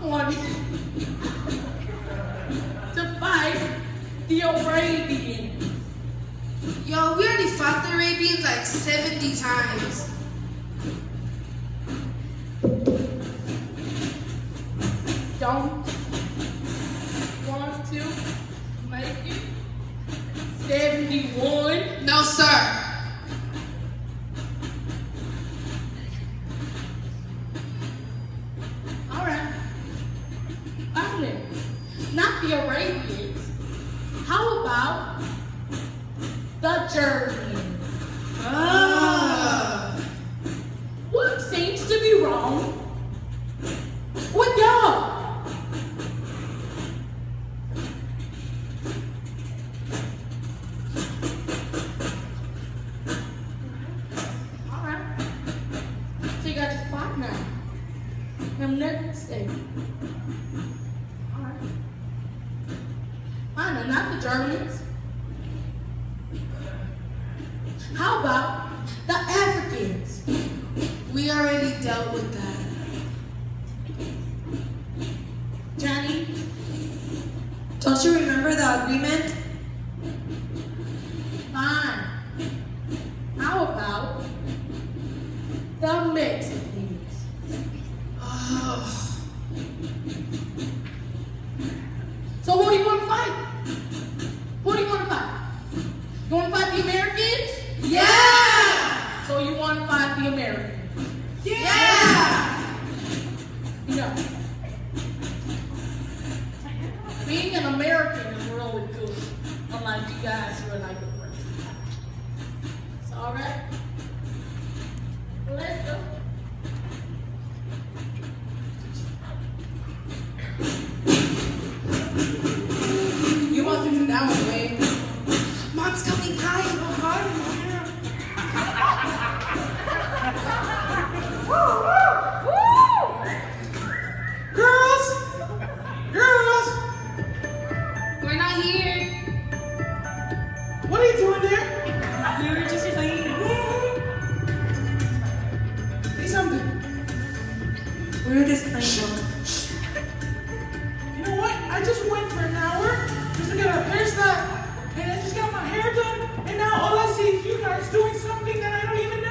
wanted to fight the Arabians. Yo, we already fought the Arabians like 70 times. Don't want to make it 71. No, sir. All right. Finally, not the Arabians. How about the Germans? What seems to be wrong with y'all? All right. So you got your spot now. I'm next thing. All right. I know, not the Germans. How about the Africans? We already dealt with that. Johnny? Don't you remember the agreement? Fine. How about the Mexicans? So who do you want to fight? Who do you want to fight? You want to fight the Americans? Yeah! So you want to fight the Americans? Yeah! You know, being an American is really good. Unlike you guys who are like the rest. It's all right. Let's go. You must have been that one, Wayne. Mom's coming. Hi. Girls! Girls! We're not here. What are you doing there? We were just playing. Say something. We were just playing. You know what? I just went for an hour just to get a hairstyle, and I just got my hair done, and now all I see is you guys doing something that I don't even know.